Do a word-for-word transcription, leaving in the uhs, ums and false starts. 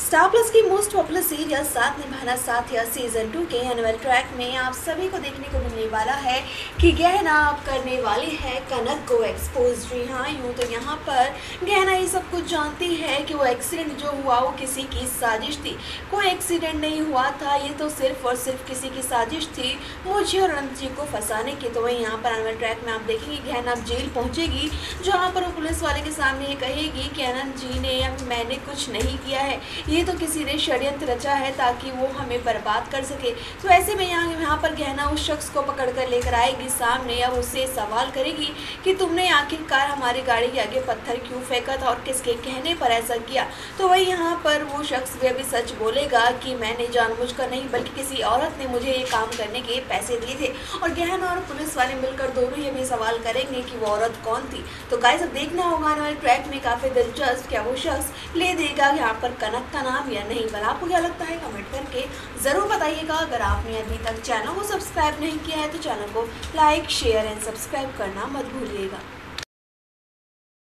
Star Plus की most popular serial Saath Nibhaana Saathiya season two के annual track में आप सभी को देखने को मिलने वाला है कि गहना आप करने वाली है कनक को एक्सपोज। जी हाँ, यूँ तो यहाँ पर गहना ये सब कुछ जानती है कि वो एक्सीडेंट जो हुआ वो किसी की साजिश थी। कोई एक्सीडेंट नहीं हुआ था, ये तो सिर्फ और सिर्फ किसी की साजिश थी मुझे और अनंत जी को फंसाने की। तो वही यहाँ पर एनुअल ट्रैक में आप देखेंगे गहना अब जेल पहुँचेगी, जहाँ पर वो पुलिस वाले के सामने ये कहेगी कि अनंत जी ने या मैंने कुछ नहीं किया है, ये तो किसी ने षड्यंत्र रचा है ताकि वो हमें बर्बाद कर सके। तो ऐसे में यहाँ यहाँ पर गहना उस शख्स को पकड़ कर लेकर आएगी सामने, अब उससे सवाल करेगी कि तुमने आखिरकार हमारी गाड़ी के आगे पत्थर क्यों फेंका था और किसके कहने पर ऐसा किया। तो वही यहाँ पर वो शख्स भी अभी सच बोलेगा कि मैंने जानबूझकर नहीं बल्कि किसी औरत ने मुझे ये काम करने के पैसे दिए थे। और गहना और पुलिस वाले मिलकर दोनों ये भी सवाल करेंगे कि वो औरत कौन थी। तो गाइस अब देखना होगा आने वाले ट्रैक में काफ़ी दिलचस्प, क्या वो शख्स ले देगा यहाँ पर कनक का नाम या नहीं। पर आपको क्या लगता है कमेंट करके ज़रूर बताइएगा। अगर आपने अभी तक चैनल को सब्सक्राइब नहीं किया है तो चैनल को लाइक शेयर एंड सब्सक्राइब करना मत भूलिएगा।